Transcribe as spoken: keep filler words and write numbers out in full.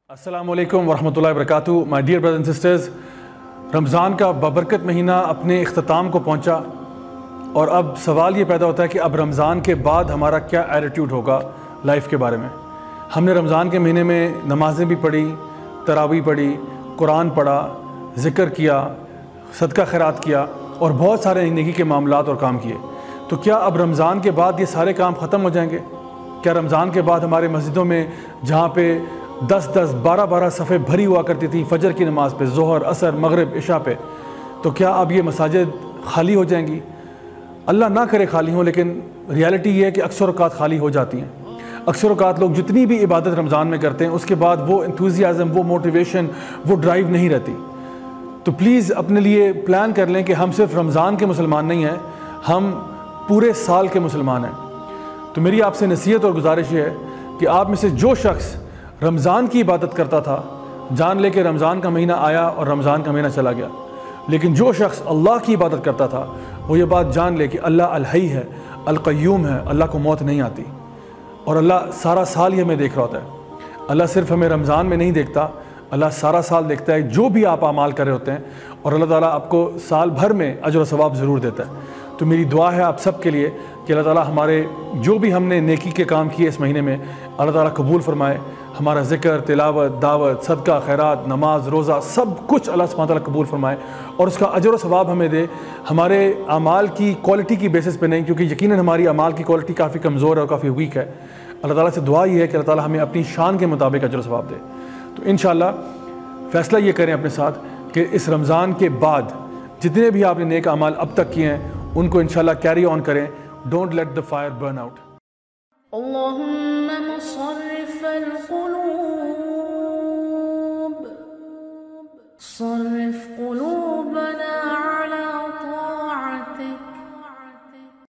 السلام علیکم ورحمۃ اللہ وبرکاتہ. My dear brothers and sisters, Ramzan کا بابرکت مہینہ اپنے اختتام کو پہنچا اور اب سوال یہ پیدا ہوتا ہے کہ اب رمضان کے بعد ہمارا کیا ایٹیٹیوڈ ہوگا لائف کے بارے میں. ہم نے رمضان کے مہینے میں نمازیں بھی پڑھی، تراویح پڑھی، قرآن پڑھا، ذکر کیا، صدقہ خیرات کیا اور بہت سارے نیکی کے معاملات اور کام کیے. تو کیا اب رمضان کے بعد یہ سارے کام ختم ہو جائیں گے؟ کیا رمضان کے بعد ہمارے مسجدوں میں جہاں پہ دس دس بارہ بارہ صفحے بھری ہوا کرتی تھیں فجر کی نماز پہ، ظہر، عصر، مغرب، عشاء پہ، تو کیا اب یہ مساجد خالی ہو جائیں گی؟ اللہ نہ کرے خالی ہوں، لیکن ریالٹی یہ ہے کہ اکثر اوقات خالی ہو جاتی ہیں. اکثر اوقات لوگ جتنی بھی عبادت رمضان میں کرتے ہیں اس کے بعد وہ انتھوزیازم، وہ موٹیویشن، وہ ڈرائیو نہیں رہتی. تو پلیز اپنے لیے پلان کر لیں کہ ہم صرف رمضان کے مسلمان نہیں ہیں، ہم پورے سال کے مسلمان ہیں. تو میری آپ سے نصیحت اور گزارش یہ ہے کہ آپ میں سے جو شخص رمضان کی عبادت کرتا تھا جان لے کہ رمضان کا مہینہ آیا اور رمضان کا مہینہ چلا گیا، لیکن جو شخص اللہ کی عبادت کرتا تھا وہ یہ بات جان لے کہ اللہ الحی ہے، القیوم ہے، اللہ کو موت نہیں آتی اور اللہ سارا سال ہی ہمیں دیکھ رہا ہوتا ہے. اللہ صرف ہمیں رمضان میں نہیں دیکھتا، اللہ سارا سال دیکھتا ہے جو بھی آپ اعمال کر رہے ہوتے ہیں، اور اللہ تعالیٰ آپ کو سال بھر میں اجر و ثواب ضرور دیتا ہے. تو میری دعا ہے آپ سب کے لیے کہ اللہ تعالیٰ ہمارے جو بھی ہم نے نیکی کے کام کیے اس مہینے میں اللہ تعالیٰ قبول فرمائے. ہمارا ذکر، تلاوت، دعوت، صدقہ، خیرات، نماز، روزہ، سب کچھ اللہ سبحانہ تعالیٰ قبول فرمائے اور اس کا اجر و ثواب ہمیں دے. ہمارے اعمال کی کوالٹی کی بیسس پہ نہیں، کیونکہ یقیناً ہماری اعمال کی کوالٹی کافی کمزور ہے اور کافی ویک ہے. اللہ تعالیٰ سے دعا یہ ہے کہ اللہ تعالیٰ ہمیں اپنی شان کے مطابق اجر و ثواب دے. تو انشاءاللہ فیصلہ یہ کریں اپنے ساتھ کہ اس رمضان کے بعد جتنے بھی آپ نے نیک اعمال اب تک کیے ہیں ان کو انشاءاللہ کیری آن کریں. Don't let the fire burn out. اللهم مصرف القلوب صرف قلوب